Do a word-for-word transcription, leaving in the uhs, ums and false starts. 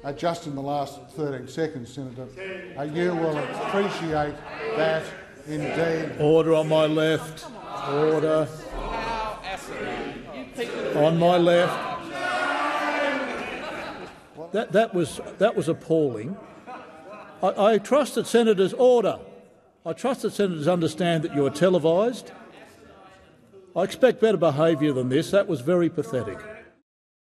uh, just in the last thirteen seconds, Senator. Uh, you will appreciate that indeed. Order on my left. Order. On my left. That, that, was, that was appalling. I, I trust that senators order. I trust that senators understand that you are televised. I expect better behaviour than this. That was very pathetic.